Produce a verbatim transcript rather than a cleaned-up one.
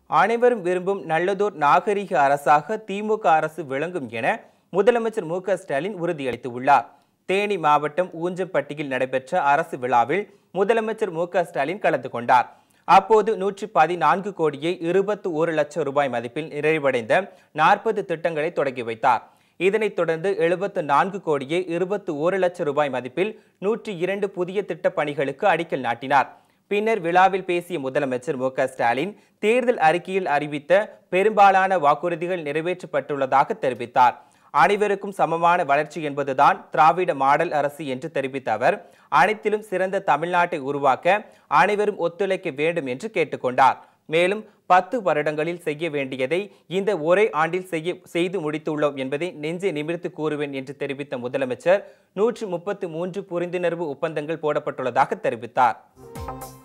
அனைவரும் விரும்பும் நல்லதோர் நாகரிக அரசாக திமுக அரசு விளங்கும் என முதலமைச்சர் மு க ஸ்டாலின் உறுதியளித்துள்ளார். தேனி மாவட்டம் ஊஞ்சம்பட்டியில் நடைபெற்ற அரசு விழாவில் முதலமைச்சர் மு க ஸ்டாலின் கலந்து கொண்டார். அப்போது நூற்றி பதினான்கு கோடியே இருபத்தி ஒரு லட்சம் ரூபாய் மதிப்பில் நிறைவடைந்த நாற்பது திட்டங்களை தொடங்கி வைத்தார். இதனைத் தொடர்ந்து எழுபத்து நான்கு கோடியே இருபத்தி ஒரு லட்சம் ரூபாய் மதிப்பில் நூற்றி இரண்டு புதிய திட்டப் பணிகளுக்கு அடிக்கல் நாட்டினார். பின்னர் விழாவில் பேசிய முதலமைச்சர் மு க ஸ்டாலின் தேர்தல் அறிக்கையில் அறிவித்த பெரும்பாலான வாக்குறுதிகள் நிறைவேற்றப்பட்டுள்ளதாக தெரிவித்தார். அனைவருக்கும் சமமான வளர்ச்சி என்பதுதான் திராவிட மாடல் அரசு என்று தெரிவித்த அவர் அனைத்திலும் சிறந்த தமிழ்நாட்டை உருவாக்க அனைவரும் ஒத்துழைக்க வேண்டும் என்று கேட்டுக்கொண்டார். மேலும் பத்து வருடங்களில் செய்ய வேண்டியதை இந்த ஒரே ஆண்டில் செய்ய செய்து முடித்துள்ளோம் என்பதை நெஞ்சை நிமிர்த்து கூறுவேன் என்று தெரிவித்த முதலமைச்சர் நூற்று முப்பத்து மூன்று புரிந்துணர்வு ஒப்பந்தங்கள் போடப்பட்டுள்ளதாக தெரிவித்தார்.